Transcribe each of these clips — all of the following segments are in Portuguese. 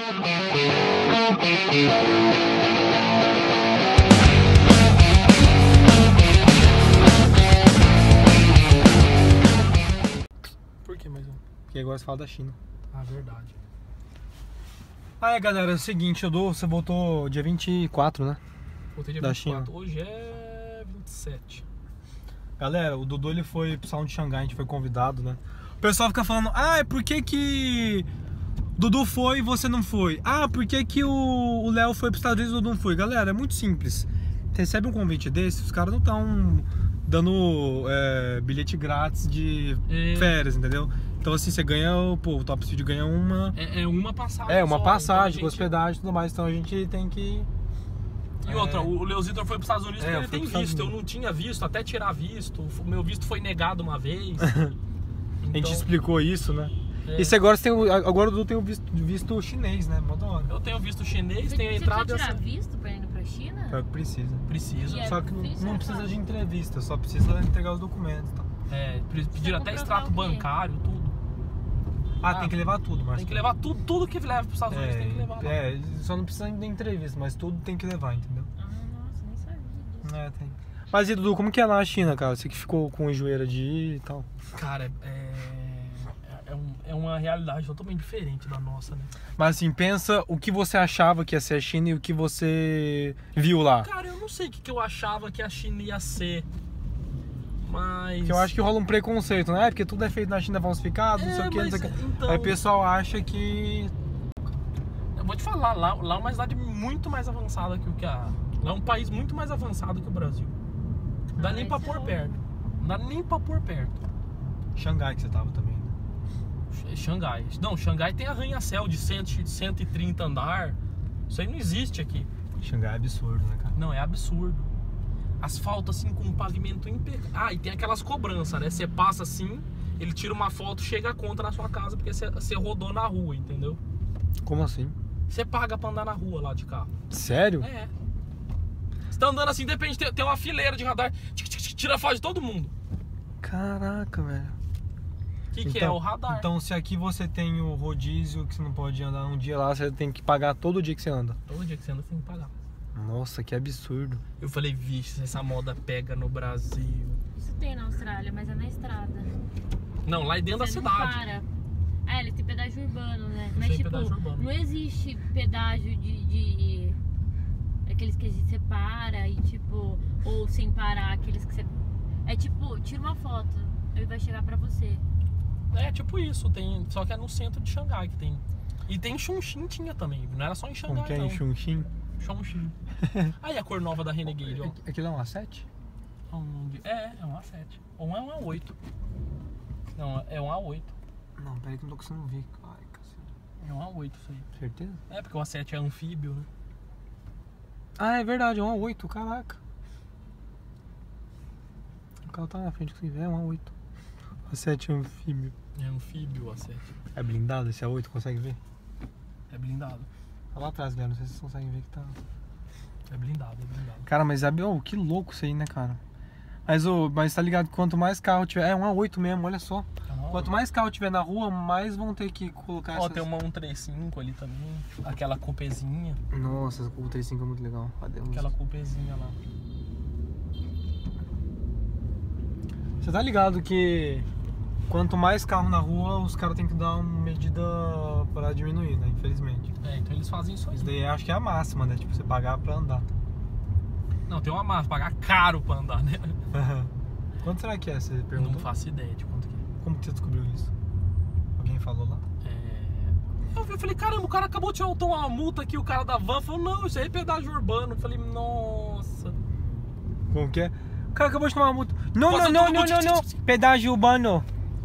Por que mais um? Porque agora você fala da China. Ah, verdade. Ah, galera, é o seguinte, você voltou dia 24, né? Voltei dia Da 24. China. Hoje é 27. Galera, o Dudu ele foi pro salão de Xangai, a gente foi convidado, né? O pessoal fica falando, por que Dudu foi e você não foi? Por que o Léo foi pros Estados Unidos e o Dudu não foi? Galera, é muito simples. Você recebe um convite desse, os caras não estão dando bilhete grátis de férias, entendeu? Então assim, você ganha, o Top Speed ganha uma... É uma passagem uma só, passagem, então com hospedagem e tudo mais, então a gente tem que... E outra, o Leozitor foi para os Estados Unidos porque ele tem visto. Eu não tinha visto, até tirar visto. O meu visto foi negado uma vez. A gente explicou isso, né? É. E se agora agora o Dudu tem o visto chinês, né? Mó da hora. Eu tenho visto chinês, Você tenho entrada... Você precisa tirar visto pra ir pra China? Pior que precisa. Precisa. E é Só que difícil, não é precisa fácil. de entrevista, só precisa entregar os documentos. Tá? Pediram até comprovar extrato o quê? bancário, tudo. Tem que levar tudo, Marcos. Tem que levar tudo que leva para os Estados Unidos, tem que levar lá. Só não precisa de entrevista, mas tudo tem que levar, entendeu? Nossa, nem sabia disso. Tem. Mas e Dudu, como que é lá na China, cara? Você que ficou com enjoeira de ir e tal. Cara, é uma realidade totalmente diferente da nossa, né? Mas assim, pensa o que você achava que ia ser a China e o que você viu lá. Cara, eu não sei o que eu achava que a China ia ser, mas... Porque eu acho que rola um preconceito, né? Porque tudo é feito na China falsificado, não sei o que, não sei o que. Então, Aí o pessoal acha que... eu vou te falar, lá é uma cidade muito mais avançada que o que a... Lá é um país muito mais avançado que o Brasil. Não dá nem pra pôr perto. Não dá nem pra pôr perto. Xangai que você tava também, né? Xangai. Não, Xangai tem arranha-céu de 130 andar. Isso aí não existe aqui. Xangai é absurdo, né, cara? Não, é absurdo. Asfalto assim com um pavimento impecável. E tem aquelas cobranças, né? Você passa assim, ele tira uma foto, chega a conta na sua casa porque você rodou na rua, entendeu? Como assim? Você paga pra andar na rua lá de carro. Sério? Você tá andando assim, de repente tem uma fileira de radar, tira a foto de todo mundo. Caraca, velho. O que é? O radar. Então, se aqui você tem o rodízio, que você não pode andar um dia lá, você tem que pagar todo dia que você anda. Todo dia que você anda, você tem que pagar. Nossa, que absurdo. Eu falei, vixe, essa moda pega no Brasil. Isso tem na Austrália, mas é na estrada. Não, lá dentro da Você não cidade. para. Ele tem pedágio urbano, né? Mas Tem tipo, pedágio urbano. não existe pedágio de aqueles que a gente separa e tipo, ou sem parar, aqueles que você... É tipo, tira uma foto, ele vai chegar pra você. É tipo isso, tem, só que é no centro de Xangai que tem. E tem em Chongqing tinha também, não era só em Xangai. Como que é em Chongqing? Chongqing. Aí a cor nova da Renegade, ó. Aquilo é um A7? É um A7. Ou é um A8. Não, é um A8. Não, peraí que eu não tô conseguindo ver. Ai, cacete. É um A8 isso aí. Certeza? É, porque o A7 é anfíbio, né? É verdade, é um A8, caraca. O carro tá na frente, que é um A8. A7 é anfíbio. É anfíbio o A7. É blindado esse A8, consegue ver? É blindado. Tá lá atrás, galera, não sei se vocês conseguem ver que tá... É blindado, é blindado. Cara, mas que louco isso aí, né, cara? Mas tá ligado, quanto mais carro tiver... É um A8 mesmo, olha só. Quanto mais carro tiver na rua, mais vão ter que colocar essas... Tem uma 135 ali também. Aquela coupezinha. Nossa, essa Coupe 35 é muito legal. Aquela coupezinha lá. Você tá ligado que quanto mais carro na rua, os caras têm que dar uma medida pra diminuir, né? Infelizmente. Então eles fazem isso aí. Isso daí acho que é a máxima, né? Tipo, você pagar pra andar. Não, tem uma máxima, pagar caro pra andar, né? Quanto será que é? Você perguntou? Não faço ideia de quanto que é. Como que você descobriu isso? Alguém falou lá? Eu falei, caramba, o cara acabou de tomar uma multa aqui, o cara da van falou, não, isso aí é pedágio urbano. Eu falei, nossa. Como que é? O cara acabou de tomar uma multa. Não. Pedágio urbano.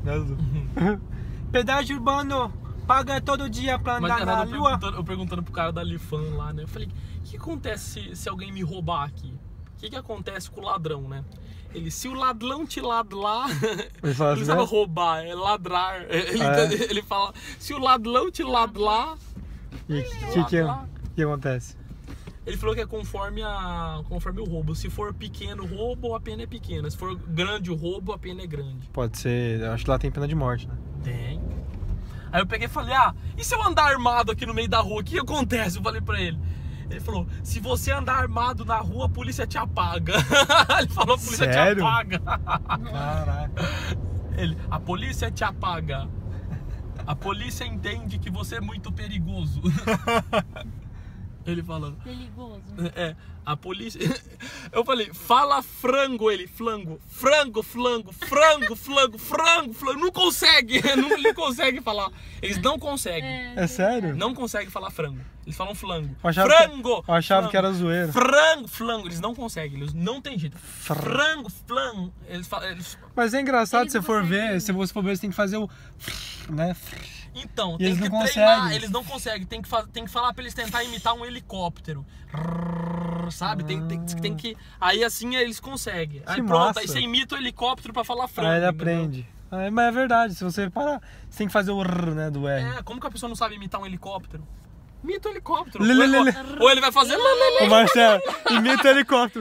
Pedágio urbano. Paga todo dia pra andar na rua. Eu perguntando pro cara da Lifan lá, né? Eu falei, o que acontece se alguém me roubar aqui? O que acontece com o ladrão, né? Se o ladrão te ladrar, ele fala assim, ele sabe roubar, é ladrar. Ele fala, se o ladrão te ladrar, o que acontece? Ele falou que é conforme o roubo. Se for pequeno o roubo, a pena é pequena. Se for grande o roubo, a pena é grande. Pode ser, eu acho que lá tem pena de morte, né? Tem. Aí eu peguei e falei, e se eu andar armado aqui no meio da rua, o que acontece? Eu falei pra ele. Ele falou, se você andar armado na rua, a polícia te apaga. Ele falou, a polícia Sério? te apaga. Caraca. A polícia te apaga. A polícia entende que você é muito perigoso. Ele falando. Perigoso. A polícia. Eu falei, fala frango, ele, flango. Frango, flango, frango, flango, frango, flango. Não consegue, não consegue falar. Eles não conseguem. É sério? Não conseguem falar frango. Eles falam flango. Eu achava Frango! Eu achava flango, que era zoeira. Frango, flango. Eles não conseguem, eles não tem jeito. Frango, flango. Eles falam. Mas é engraçado Eles se não você for conseguem. ver, se você for ver, você tem que fazer o. Né? Então, E tem eles que não treinar, conseguem. eles não conseguem, tem que falar pra eles tentar imitar um helicóptero. Sabe? Tem que. Aí assim eles conseguem. Aí Que pronto, massa. aí você imita o helicóptero pra falar frango. Aí ele entendeu? aprende. Mas é verdade, se você parar, você tem que fazer o R, né, do R. Como que a pessoa não sabe imitar um helicóptero? Imita o helicóptero. Lê, lê, lê, lê. Ou ele vai fazer. O Marcelo, imita o helicóptero.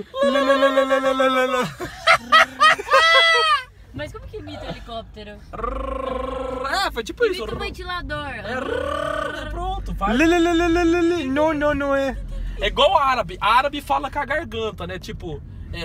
Mas como que imita o helicóptero? Foi tipo isso. Imita o ventilador. Pronto, faz. Não, não é. É igual árabe. Árabe fala com a garganta, né? Tipo,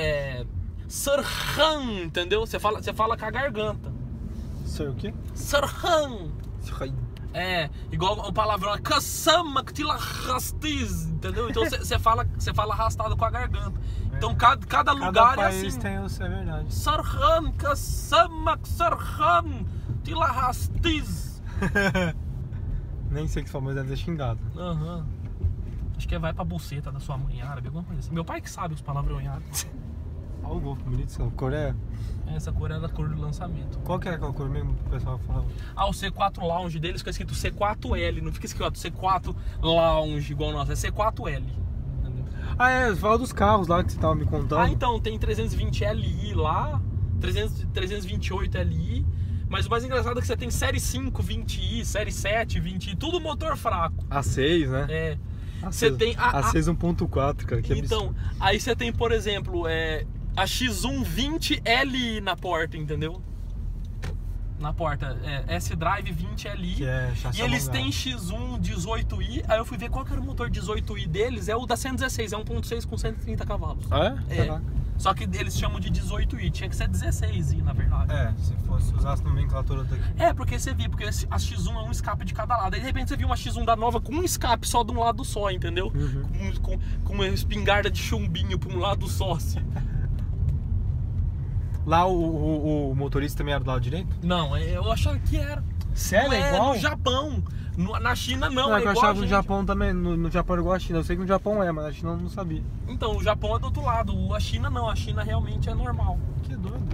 Sarhan, entendeu? Você fala com a garganta. Sei o quê? Sarhan. Igual o palavrão Kassama Ktila Rastiz, entendeu? Então você fala arrastado com a garganta. Então cada lugar Cada é país assim. tem o seu, é verdade. Sarhan, Kassama, Sarhan, Ktila Rastiz. Nem sei o que você falou, mas deve ter xingado. Aham. Acho que vai pra buceta da sua mãe em árabe, alguma coisa assim. Meu pai que sabe os palavrões em árabe. Olha o gol bonito, seu. Coreia. Essa cor é da cor do lançamento. Qual que era aquela cor mesmo que o pessoal falava? O C4 Lounge deles fica escrito C4L, não fica escrito C4 Lounge igual o nosso, é C4L. Entendeu? Você fala dos carros lá que você tava me contando. Então, tem 320 Li lá, 328 Li, mas o mais engraçado é que você tem série 5 20i, série 7 20i, tudo motor fraco. A6, né? Você tem A6 1.4, cara, que então, absurdo. aí você tem, por exemplo, a X1 20 Li na porta, entendeu? Na porta, S-Drive 20 Li. Que é chassi E eles alongado. têm X1 18i, aí eu fui ver qual que era o motor 18i deles, é o da 116, é 1.6 com 130 cavalos. Caraca. Só que eles chamam de 18i, tinha que ser 16i na verdade. Se usasse nomenclatura daqui. Porque você via, porque a X1 é um escape de cada lado. Aí de repente você viu uma X1 da nova com um escape só de um lado só, entendeu? Uhum. Com uma espingarda de chumbinho pra um lado só, assim. Lá o motorista também era do lado direito? Não, eu achava que era. Sério? Não É igual? no Japão. Na China não, Não, é que eu igual achava a que no gente. Japão também. No Japão era igual a China. Eu sei que no Japão mas na China eu não sabia. Então, o Japão é do outro lado. A China não, a China realmente é normal. Que doido.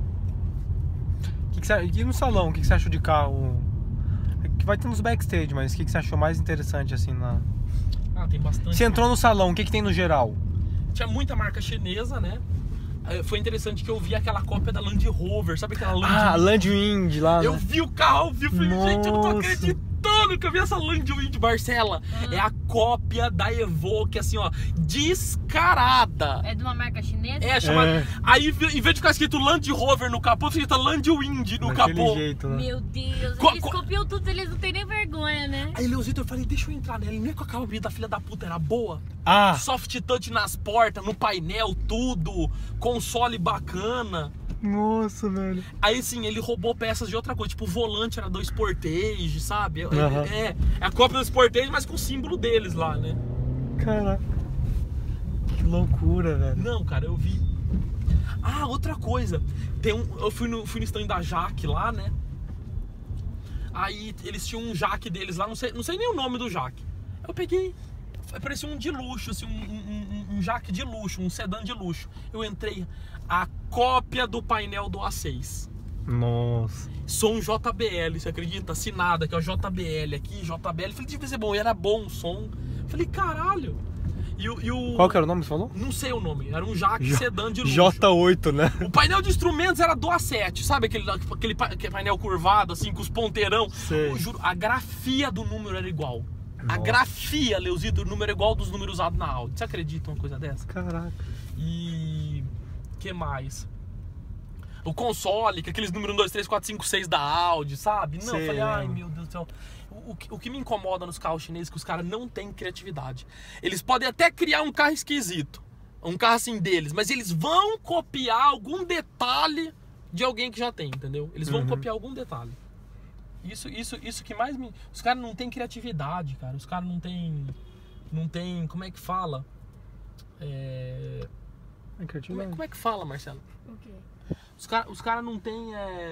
E no salão, o que você achou de carro? Que vai ter nos backstage, mas o que você achou mais interessante assim na. Tem bastante. Você entrou no salão, o que tem no geral? Tinha muita marca chinesa, né? Foi interessante que eu vi aquela cópia da Land Rover, sabe aquela Land Land Wind lá, Eu né? vi o carro ao vivo e falei, gente, eu não tô Nossa. acreditando que eu vi essa Land Wind Barcela. É a cópia da Evoque, assim, ó, descarada. É de uma marca chinesa? É, chamada. Aí, em vez de ficar escrito Land Rover no capô, fica escrito Land Wind no Daquele capô. jeito, né? Meu Deus, Qual- eles qual- copiam tudo, eles não têm nem vergonha, né? Aí, Leozito, eu falei, deixa eu entrar nela. Não é que a calma da filha da puta era boa? Ah, Soft touch nas portas, no painel, tudo. Console bacana. nossa, velho. Aí sim, ele roubou peças de outra coisa, tipo o volante era do Sportage, sabe? Aham. É a cópia do Sportage, mas com o símbolo deles lá, né? Caraca. Que loucura, velho. Não, cara, eu vi. Outra coisa. Eu fui no stand da Jaque lá, né? Aí eles tinham um Jaque deles lá, não sei nem o nome do Jaque. Eu peguei, parecia um de luxo, assim, um Jaque de luxo, um sedã de luxo. Eu entrei, a cópia do painel do A6. Nossa. Som JBL, você acredita? Assinada aqui, ó, JBL aqui, JBL. Falei, devia ser bom, e era bom o som. Falei, caralho. E o... Qual que era o nome que você falou? Não sei o nome, era um Jaque sedã de luxo. J8, né? O painel de instrumentos era do A7, sabe aquele painel curvado, assim, com os ponteirão? Sei. Eu juro, a grafia do número era igual. A Nossa. grafia, Leozito, do número é igual dos números usados na Audi. Você acredita uma coisa dessa? Caraca. E... que mais? O console, com aqueles números 1, 2, 3, 4, 5, 6 da Audi, sabe? Não, eu falei, ai meu Deus do céu. O que me incomoda nos carros chineses é que os caras não têm criatividade. Eles podem até criar um carro esquisito, um carro assim deles, mas eles vão copiar algum detalhe de alguém que já tem, entendeu? Eles vão copiar algum detalhe. Isso que mais me... Os caras não têm criatividade, cara. Os caras não têm... Como é que fala? Como é que fala, Marcelo? O quê? Os caras não têm...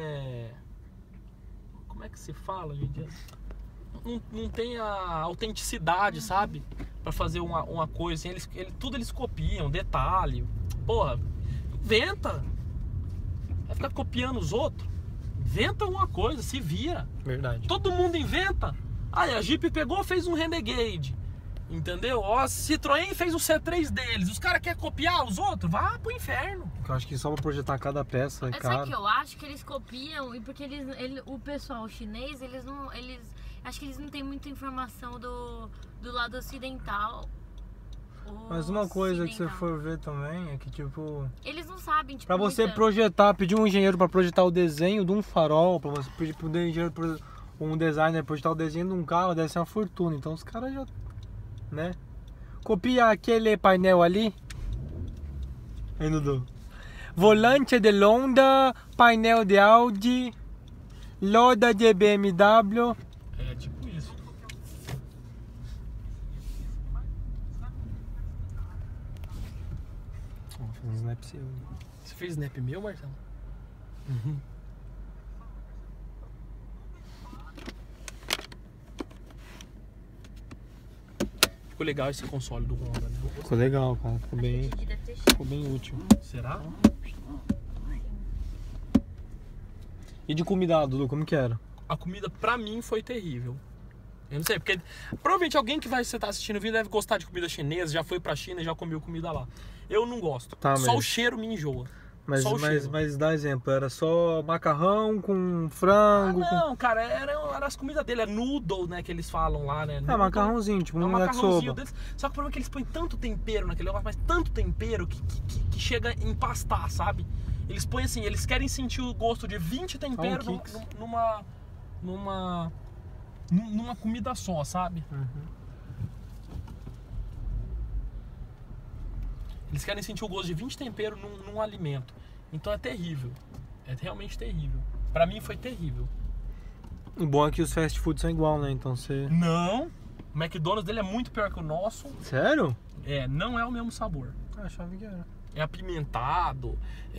Como é que se fala, gente? Não tem a autenticidade, sabe? Pra fazer uma coisa assim. Tudo eles copiam, detalhe. Porra, inventa. Vai ficar copiando os outros? Inventa alguma coisa, se vira. Verdade. Todo mundo inventa. Aí a Jeep pegou, fez um Renegade. Entendeu? Ó, a Citroën fez o C3 deles. Os caras querem copiar os outros? Vá pro inferno. Eu acho que só pra projetar cada peça, Sabe cara. que eu acho que eles copiam, e porque o pessoal chinês, acho que eles não têm muita informação do lado ocidental. Mas uma coisa que você for ver também é que, tipo... Eles não sabem, tipo... Pra você projetar, pedir um engenheiro pra projetar o desenho de um farol, pra você pedir pro engenheiro, um designer projetar o desenho de um carro, deve ser uma fortuna. Então os caras já... né? Copia aquele painel ali. Aí, Dudu. Volante de Honda, painel de Audi, roda de BMW. É tipo isso. Vou fazer um snap seu. Você fez snap meu, Marcelo? Ficou legal esse console do Honda, né? Ficou legal, cara. Ficou bem útil. Será? E de comida, Dudu, como que era? A comida pra mim foi terrível. Eu não sei, porque provavelmente alguém que vai estar assistindo o vídeo deve gostar de comida chinesa, já foi pra China e já comeu comida lá. Eu não gosto. Tá, só o cheiro me enjoa. Mas dá exemplo, era só macarrão com frango? Não, cara, era as comidas dele, é noodle, né, que eles falam lá, né? É, macarrãozinho, tipo um macarrãozinho deles. Só que o problema é que eles põem tanto tempero naquele negócio, mas tanto tempero que chega a empastar, sabe? Eles põem assim, eles querem sentir o gosto de 20 temperos numa comida só, sabe? Eles querem sentir o gosto de 20 temperos num alimento. Então é terrível. É realmente terrível. Pra mim foi terrível. O bom é que os fast foods são igual, né? Então você... Não! O McDonald's dele é muito pior que o nosso. Sério? Não é o mesmo sabor. Ah, achava que era. É apimentado.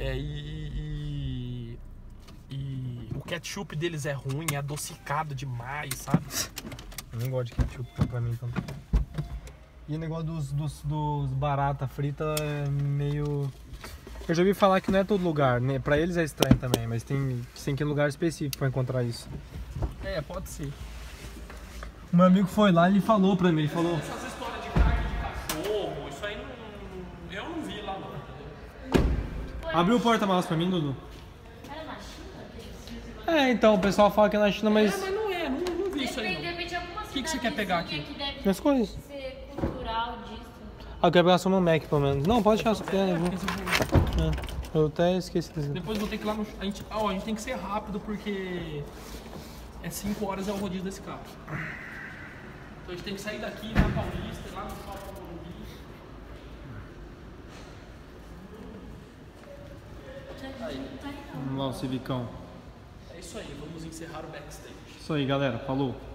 E o ketchup deles é ruim, é adocicado demais, sabe? Eu nem gosto de ketchup, tá pra mim então. E o negócio dos barata frita é meio... Eu já ouvi falar que não é todo lugar, né? Pra eles é estranho também, mas tem que ir em lugar específico pra encontrar isso. Pode ser. O meu amigo foi lá e ele falou pra mim, ele falou... Essas histórias de carne de cachorro, isso aí eu não vi lá não. Abriu o porta-malas pra mim, Dudu? Era na China? Então, o pessoal fala que é na China, mas... Mas não vi isso aí não. O que você quer pegar aqui? Minhas coisas. Ser cultural disso. Ah, eu quero pegar só meu Mac, pelo menos. Não, pode deixar essa pena, viu? Eu até esqueci disso. Depois vou ter que ir lá no... A gente tem que ser rápido porque... 5 horas é o rodízio desse carro. Então a gente tem que sair daqui, ir na Paulista, ir lá no Shopping Morumbi. Vamos lá, o Civicão. É isso aí, vamos encerrar o backstage. Isso aí, galera. Falou.